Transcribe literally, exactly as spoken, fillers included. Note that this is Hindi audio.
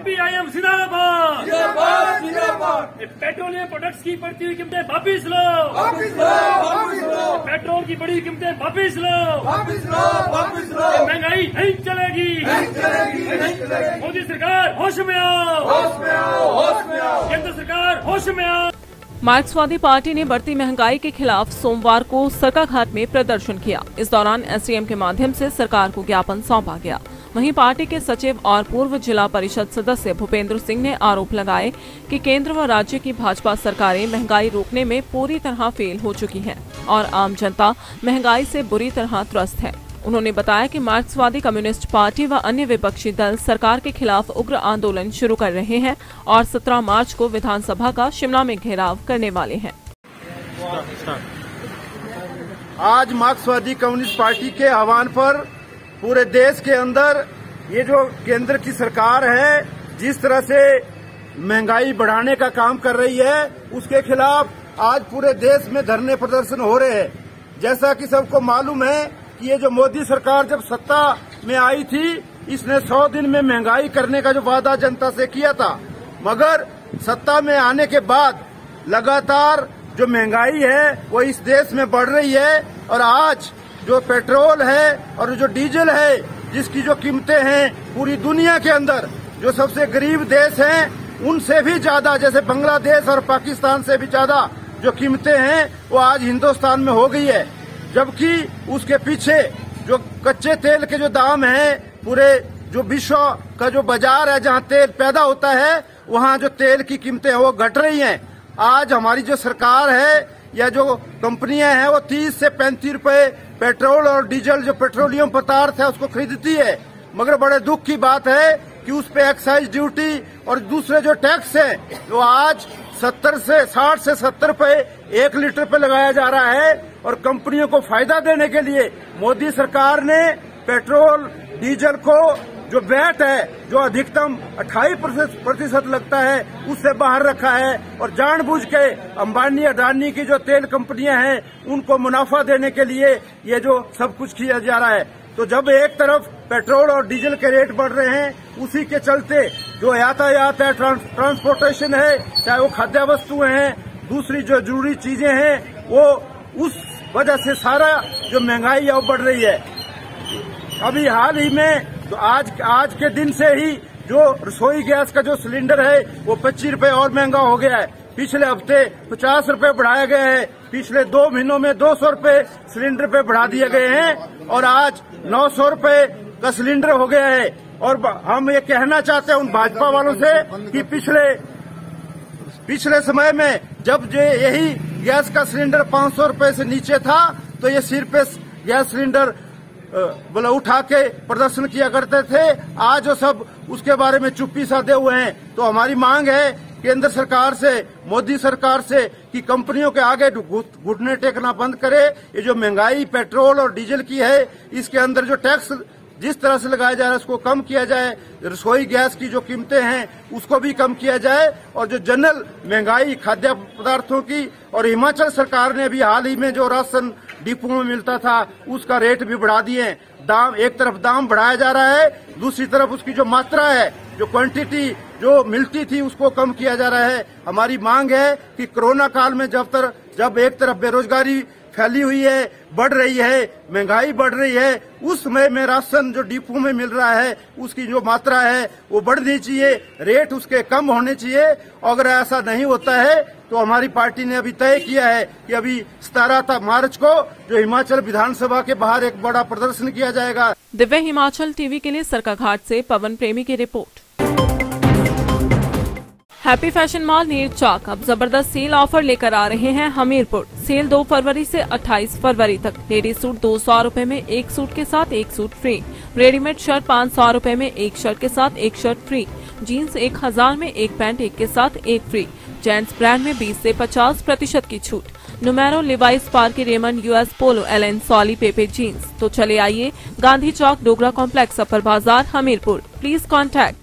सीपीआईएम जिंदाबाद जिंदाबाद जिंदाबाद। पेट्रोलियम प्रोडक्ट्स की बढ़ती हुई कीमतें वापिस लो, वापिस लो, वापिस लो। पेट्रोल की बढ़ी कीमतें वापिस लो, वापिस लो, वापिस लो। महंगाई नहीं चलेगी, नहीं चलेगी, नहीं चलेगी। मोदी सरकार होश में आओ, होश में आओ, होश में आओ। केंद्र सरकार होश में आओ। मार्क्सवादी पार्टी ने बढ़ती महंगाई के खिलाफ सोमवार को सरकाघाट में प्रदर्शन किया। इस दौरान एसडीएम के माध्यम से सरकार को ज्ञापन सौंपा गया। वहीं पार्टी के सचिव और पूर्व जिला परिषद सदस्य भूपेंद्र सिंह ने आरोप लगाए कि केंद्र व राज्य की भाजपा सरकारें महंगाई रोकने में पूरी तरह फेल हो चुकी हैं और आम जनता महंगाई से बुरी तरह त्रस्त है। उन्होंने बताया कि मार्क्सवादी कम्युनिस्ट पार्टी व अन्य विपक्षी दल सरकार के खिलाफ उग्र आंदोलन शुरू कर रहे हैं और सत्रह मार्च को विधानसभा का शिमला में घेराव करने वाले हैं। आज मार्क्सवादी कम्युनिस्ट पार्टी के आह्वान पर पूरे देश के अंदर ये जो केंद्र की सरकार है जिस तरह से महंगाई बढ़ाने का काम कर रही है उसके खिलाफ आज पूरे देश में धरने प्रदर्शन हो रहे हैं। जैसा कि सबको मालूम है कि ये जो मोदी सरकार जब सत्ता में आई थी इसने सौ दिन में महंगाई करने का जो वादा जनता से किया था, मगर सत्ता में आने के बाद लगातार जो महंगाई है वो इस देश में बढ़ रही है और आज जो पेट्रोल है और जो डीजल है जिसकी जो कीमतें हैं पूरी दुनिया के अंदर जो सबसे गरीब देश हैं उनसे भी ज्यादा, जैसे बांग्लादेश और पाकिस्तान से भी ज्यादा जो कीमतें हैं वो आज हिंदुस्तान में हो गई है। जबकि उसके पीछे जो कच्चे तेल के जो दाम हैं, पूरे जो विश्व का जो बाजार है जहां तेल पैदा होता है वहां जो तेल की कीमतें हैं वो घट रही हैं। आज हमारी जो सरकार है या जो कंपनियां हैं वो तीस से पैंतीस रुपए पेट्रोल और डीजल जो पेट्रोलियम पदार्थ है उसको खरीदती है, मगर बड़े दुख की बात है कि उस पे एक्साइज ड्यूटी और दूसरे जो टैक्स है वो आज सत्तर से साठ से सत्तर रुपए एक लीटर पे लगाया जा रहा है। और कंपनियों को फायदा देने के लिए मोदी सरकार ने पेट्रोल डीजल को जो वैट है जो अधिकतम अट्ठाईस प्रतिशत लगता है उससे बाहर रखा है और जानबूझ के अंबानी अडानी की जो तेल कंपनियां हैं उनको मुनाफा देने के लिए ये जो सब कुछ किया जा रहा है। तो जब एक तरफ पेट्रोल और डीजल के रेट बढ़ रहे हैं उसी के चलते जो यातायात है, ट्रांस, ट्रांसपोर्टेशन है, चाहे वो खाद्य वस्तुएं हैं, दूसरी जो जरूरी चीजें हैं वो उस वजह से सारा जो महंगाई है वो बढ़ रही है। अभी हाल ही में तो आज आज के दिन से ही जो रसोई गैस का जो सिलेंडर है वो पच्चीस रुपए और महंगा हो गया है। पिछले हफ्ते पचास रुपए बढ़ाया गया है, पिछले दो महीनों में दो सौ रुपए सिलेंडर पे बढ़ा दिए गए हैं और आज नौ सौ रुपए का सिलेंडर हो गया है। और हम ये कहना चाहते हैं उन भाजपा वालों से कि पिछले पिछले समय में जब जो यही गैस का सिलेंडर पाँच सौ रुपए से नीचे था तो ये सिर पे गैस सिलेंडर बोला उठा के प्रदर्शन किया करते थे। आज वो सब उसके बारे में चुप्पी साधे हुए हैं। तो हमारी मांग है केंद्र सरकार से, मोदी सरकार से कि कंपनियों के आगे घुटने टेकना बंद करे। ये जो महंगाई पेट्रोल और डीजल की है इसके अंदर जो टैक्स जिस तरह से लगाया जा रहा है उसको कम किया जाए, रसोई गैस की जो कीमतें हैं उसको भी कम किया जाए और जो जनरल महंगाई खाद्य पदार्थों की, और हिमाचल सरकार ने भी हाल ही में जो राशन डिपो में मिलता था उसका रेट भी बढ़ा दिए। दाम एक तरफ दाम बढ़ाया जा रहा है, दूसरी तरफ उसकी जो मात्रा है, जो क्वांटिटी जो मिलती थी उसको कम किया जा रहा है। हमारी मांग है कि कोरोना काल में जब तर जब एक तरफ बेरोजगारी फैली हुई है, बढ़ रही है, महंगाई बढ़ रही है, उस समय में राशन जो डिपो में मिल रहा है उसकी जो मात्रा है वो बढ़नी चाहिए, रेट उसके कम होने चाहिए। अगर ऐसा नहीं होता है तो हमारी पार्टी ने अभी तय किया है कि अभी सत्रह मार्च को जो हिमाचल विधानसभा के बाहर एक बड़ा प्रदर्शन किया जाएगा। दिव्य हिमाचल टीवी के लिए सरकाघाट से पवन प्रेमी की रिपोर्ट। हैप्पी फैशन मॉल नीर चौक अब जबरदस्त सेल ऑफर लेकर आ रहे हैं हमीरपुर। सेल दो फरवरी से अट्ठाईस फरवरी तक। लेडीज सूट दो सौ रूपये में एक सूट के साथ एक सूट फ्री। रेडीमेड शर्ट पाँच सौ रूपये में एक शर्ट के साथ एक शर्ट फ्री। जीन्स एक हजार में एक पैंट एक के साथ एक फ्री। जेंट्स ब्रांड में बीस से पचास प्रतिशत की छूट। Numero, Levi's, Sparky, Raymond, US Polo, Allen, Solly, Pepe Jeans. तो चले आइए Gandhi Chowk, Dogra complex, upper Bazaar, Hamirpur. Please contact